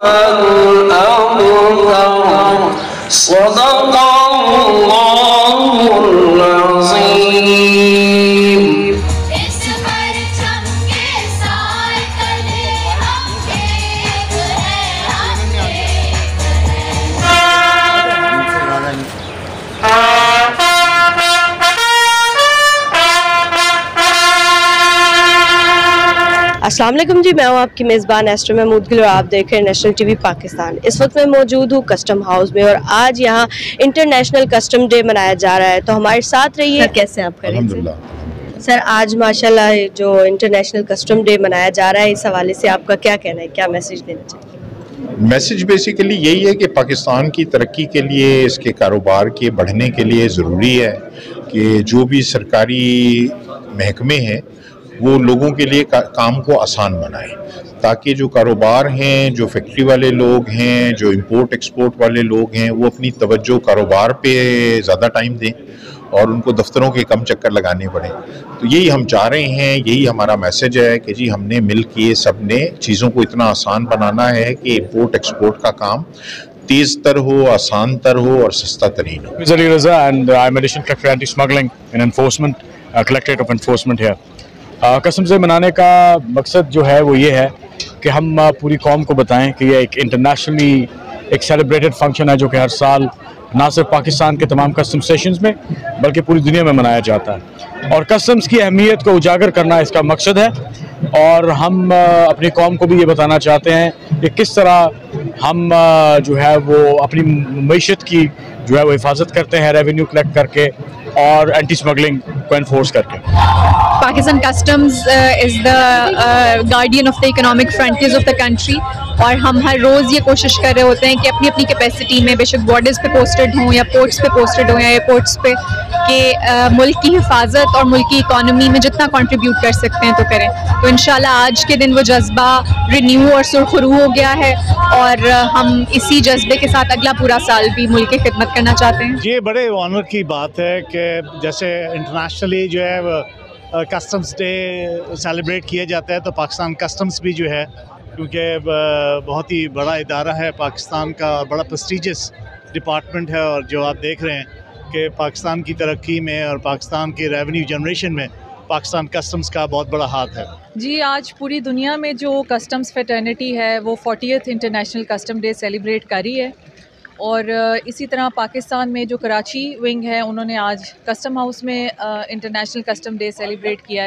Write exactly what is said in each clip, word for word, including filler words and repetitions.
अस्सलाम वालेकुम जी, मैं हूँ आपकी मेज़बान एस्ट्रो महमूद गिल और आप देख रहे हैं नेशनल टीवी पाकिस्तान। इस वक्त मैं मौजूद हूँ कस्टम हाउस में और आज यहाँ इंटरनेशनल कस्टम डे मनाया जा रहा है, तो हमारे साथ रहिए। कैसे आप करें अल्हम्दुलिल्लाह सर? आज माशाल्लाह जो इंटरनेशनल कस्टम डे मनाया जा रहा है, इस हवाले से आपका क्या कहना है, क्या मैसेज देना चाहिए? मैसेज बेसिकली यही है कि पाकिस्तान की तरक्की के लिए, इसके कारोबार के बढ़ने के लिए ज़रूरी है कि जो भी सरकारी महकमे हैं वो लोगों के लिए का, काम को आसान बनाए, ताकि जो कारोबार हैं, जो फैक्ट्री वाले लोग हैं, जो इंपोर्ट एक्सपोर्ट वाले लोग हैं, वो अपनी तवज्जो कारोबार पे ज़्यादा टाइम दें और उनको दफ्तरों के कम चक्कर लगाने पड़े। तो यही हम चाह रहे हैं, यही हमारा मैसेज है कि जी हमने मिल के सब ने चीज़ों को इतना आसान बनाना है कि इंपोर्ट एक्सपोर्ट का काम तेज़ तर हो, आसान तर हो और सस्ता तरीन हो। Ali Raza and I'm Additional Collector Anti-Smuggling and Enforcement, uh, Collectorate of Enforcement here. Custom से मनाने का मकसद जो है वो ये है कि हम पूरी कौम को बताएं कि ये एक इंटरनेशनली एक सेलिब्रेटेड फंक्शन है जो कि हर साल ना सिर्फ पाकिस्तान के तमाम कस्टम स्टेशंस में बल्कि पूरी दुनिया में मनाया जाता है, और कस्टम्स की अहमियत को उजागर करना इसका मकसद है। और हम अपनी कौम को भी ये बताना चाहते हैं कि किस तरह हम जो है वो अपनी मईशत की जो है वो हिफाजत करते हैं, रेवेन्यू कलेक्ट करके और एंटी स्मगलिंग को एनफोर्स करके। Pakistan Customs uh, is the uh, guardian of the economic frontiers of the country, और हम हर रोज़ ये कोशिश कर रहे होते हैं कि अपनी अपनी कैपेसिटी में, बेशक बॉर्डर्स पे पोस्टेड हों या पोर्ट्स पे पोस्टेड हों या एयरपोर्ट्स पे, कि uh, मुल्क की हिफाजत और मुल्क की इकॉनमी में जितना कंट्रीब्यूट कर सकते हैं तो करें। तो इंशाल्लाह आज के दिन वो जज्बा रिन्यू और सुरखरू हो गया है और uh, हम इसी जज्बे के साथ अगला पूरा साल भी मुल्क की खिदमत करना चाहते हैं। ये बड़े ऑनर की बात है कि जैसे इंटरनेशनली जो है कस्टम्स डे सेलिब्रेट किया जाता है, तो पाकिस्तान कस्टम्स भी जो है, क्योंकि बहुत ही बड़ा इदारा है पाकिस्तान का और बड़ा प्रेस्टीजियस डिपार्टमेंट है, और जो आप देख रहे हैं कि पाकिस्तान की तरक्की में और पाकिस्तान के रेवेन्यू जनरेशन में पाकिस्तान कस्टम्स का बहुत बड़ा हाथ है। जी, आज पूरी दुनिया में जो कस्टम्स फ्रेटर्निटी है वो fortieth international custom day celebrate करी है, और इसी तरह पाकिस्तान में जो कराची विंग है उन्होंने आज कस्टम हाउस में इंटरनेशनल कस्टम डे सेलिब्रेट किया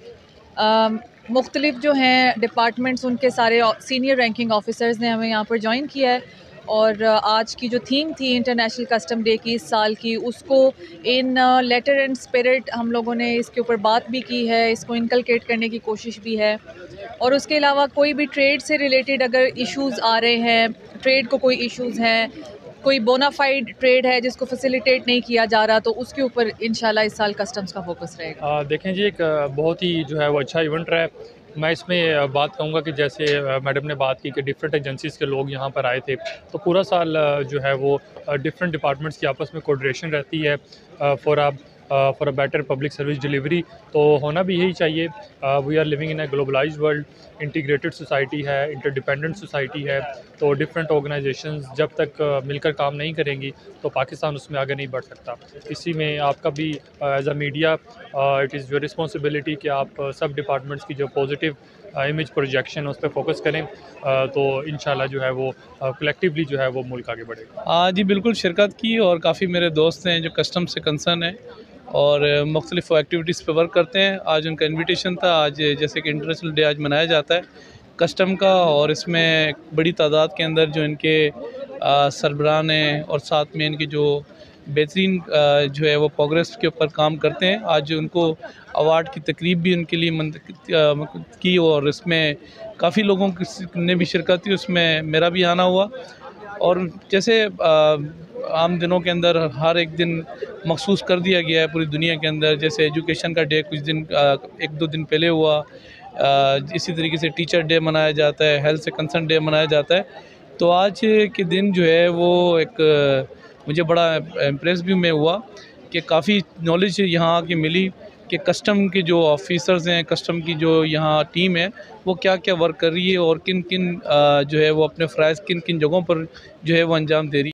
है। मुख्तलिफ जो हैं डिपार्टमेंट्स, उनके सारे सीनियर रैंकिंग ऑफिसर्स ने हमें यहाँ पर ज्वाइन किया है, और आज की जो थीम थी इंटरनेशनल कस्टम डे की इस साल की, उसको इन लेटर एंड स्पिरिट हम लोगों ने इसके ऊपर बात भी की है, इसको इनकलकेट करने की कोशिश भी है। और उसके अलावा कोई भी ट्रेड से रिलेटेड अगर इश्यूज़ आ रहे हैं, ट्रेड को कोई इश्यूज़ हैं, कोई बोनाफाइड ट्रेड है जिसको फैसिलिटेट नहीं किया जा रहा, तो उसके ऊपर इंशाल्लाह इस साल कस्टम्स का फोकस रहेगा। आ, देखें जी, एक बहुत ही जो है वो अच्छा इवेंट रहा है। मैं इसमें बात कहूँगा कि जैसे मैडम ने बात की कि डिफरेंट एजेंसीज़ के लोग यहाँ पर आए थे, तो पूरा साल जो है वो डिफरेंट डिपार्टमेंट्स की आपस में कोऑर्डिनेशन रहती है for a for a better public service delivery, तो होना भी यही चाहिए। We are living in a globalised world, integrated society है, इंटरडिपेंडेंट सोसाइटी है, तो डिफरेंट ऑर्गेनाइजेशंस जब तक uh, मिलकर काम नहीं करेंगी तो पाकिस्तान उसमें आगे नहीं बढ़ सकता। इसी में आपका भी as a media it is your responsibility कि आप uh, सब डिपार्टमेंट्स की जो पॉजिटिव इमेज प्रोजेक्शन उस पर फोकस करें, uh, तो इंशाल्लाह जो है वो कलेक्टिवली uh, जो है वो मुल्क आगे बढ़ेगा। हाँ जी, बिल्कुल शिरकत की, और काफ़ी मेरे दोस्त हैं जो कस्टम से कंसर्न है और मुख्तलिफ एक्टिविटीज़ पे वर्क करते हैं। आज उनका इन्विटेशन था, आज जैसे कि इंटरनेशनल डे आज मनाया जाता है कस्टम का, और इसमें बड़ी तादाद के अंदर जो इनके सरबराह हैं और साथ में इनकी जो बेहतरीन जो है वो प्रोग्रेस के ऊपर काम करते हैं, आज उनको अवार्ड की तकरीब भी उनके लिए मंतखब की, और इसमें काफ़ी लोगों ने भी शिरकत की, उसमें मेरा भी आना हुआ। और जैसे आम दिनों के अंदर हर एक दिन मखसूस कर दिया गया है पूरी दुनिया के अंदर, जैसे एजुकेशन का डे कुछ दिन एक दो दिन पहले हुआ, इसी तरीके से टीचर डे मनाया जाता है, हेल्थ से कंसर्न डे मनाया जाता है। तो आज के दिन जो है वो एक मुझे बड़ा इम्प्रेस भी मैं हुआ कि काफ़ी नॉलेज यहाँ आके मिली कि कस्टम के जो ऑफिसर्स हैं, कस्टम की जो यहाँ टीम है, वो क्या क्या वर्क कर रही है और किन किन जो है वो अपने फ़राइज़ किन किन जगहों पर जो है वो अंजाम दे रही है।